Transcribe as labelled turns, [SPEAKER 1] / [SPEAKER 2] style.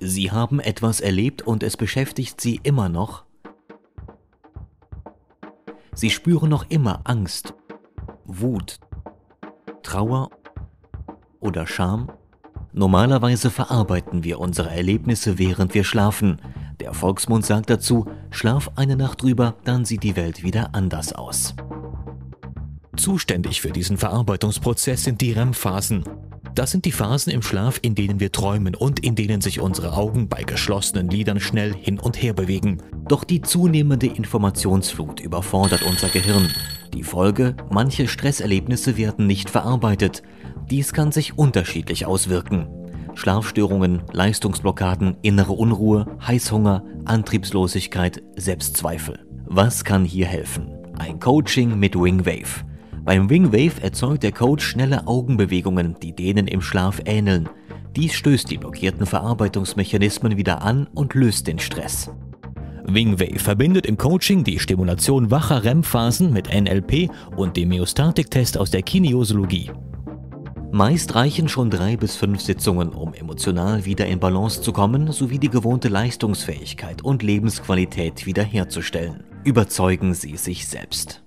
[SPEAKER 1] Sie haben etwas erlebt und es beschäftigt Sie immer noch. Sie spüren noch immer Angst, Wut, Trauer oder Scham. Normalerweise verarbeiten wir unsere Erlebnisse, während wir schlafen. Der Volksmund sagt dazu, schlaf eine Nacht drüber, dann sieht die Welt wieder anders aus. Zuständig für diesen Verarbeitungsprozess sind die REM-Phasen. Das sind die Phasen im Schlaf, in denen wir träumen und in denen sich unsere Augen bei geschlossenen Lidern schnell hin und her bewegen. Doch die zunehmende Informationsflut überfordert unser Gehirn. Die Folge: manche Stresserlebnisse werden nicht verarbeitet. Dies kann sich unterschiedlich auswirken. Schlafstörungen, Leistungsblockaden, innere Unruhe, Heißhunger, Antriebslosigkeit, Selbstzweifel. Was kann hier helfen? Ein Coaching mit Wingwave. Beim Wingwave erzeugt der Coach schnelle Augenbewegungen, die denen im Schlaf ähneln. Dies stößt die blockierten Verarbeitungsmechanismen wieder an und löst den Stress. Wingwave verbindet im Coaching die Stimulation wacher REM-Phasen mit NLP und dem Myostatik-Test aus der Kinesiologie. Meist reichen schon 3 bis 5 Sitzungen, um emotional wieder in Balance zu kommen, sowie die gewohnte Leistungsfähigkeit und Lebensqualität wiederherzustellen. Überzeugen Sie sich selbst.